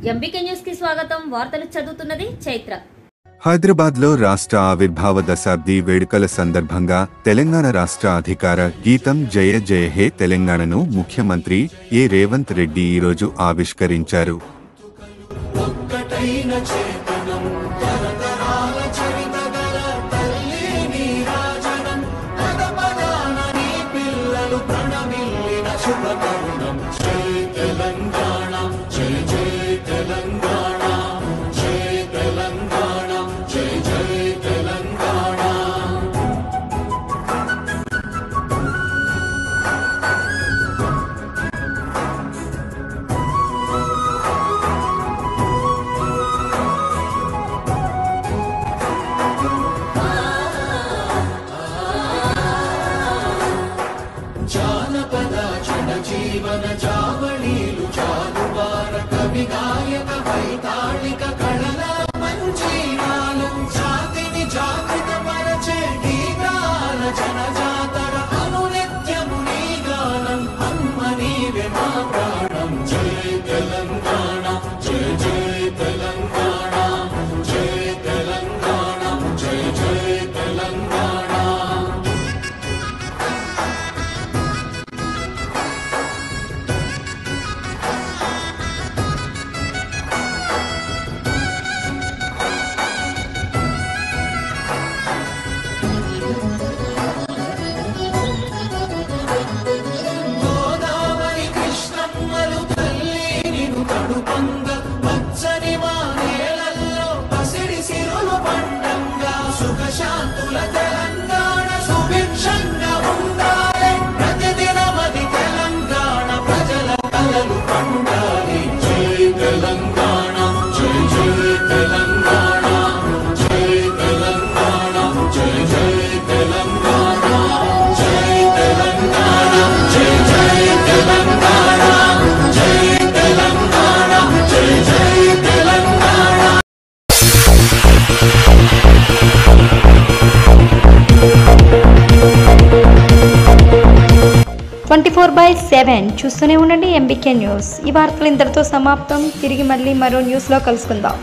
MBK news కి స్వాగతం. వార్తలు చదువుతున్నది చైత్ర. హైదరాబాద్ లో రాష్ట్ర ఆవిర్భావ దశాబ్ది వేడుకల సందర్భంగా తెలంగాణ రాష్ట్ర అధికార గీతం జయ జయ హే తెలంగాణను ముఖ్యమంత్రి ఏ రేవంత్ రెడ్డి ఈరోజు ఆవిష్కరించారు. జానపద జనజీవన జావళీలు జాలువార కవి గాయక వైతాళిక కళల మంచీనాలు జాతిని జాగృత పరచే గీతాల జనజాతర అనునిత్యము నీ గానం అమ్మ నీవే మా ప్రాణం. జై తెలంగాణ జై జై తెలంగాణ జై తెలంగాణ జై జై తెలంగాణ. పచ్చని మా నేలల్లో పసిడి సిరులు పండంగా సుఖశాంతుల తెలంగాణ సుభిక్షంగా ఉండాలి. ప్రతిదినమది తెలంగాణ ప్రజల కలలు పండాలి. జై తెలంగాణ జై జై తెలంగాణ జై తెలంగాణ జై జై తెలంగాణ జై తెలంగాణ జై జై తెలంగాణ జై తెలంగాణ జై జై తెలంగాణ. 24/7 చూస్తూనే ఉండండి ఎంబీకే న్యూస్. ఈ వార్తలు ఇంతటితో సమాప్తం. తిరిగి మళ్ళీ మరో న్యూస్లో కలుసుకుందాం.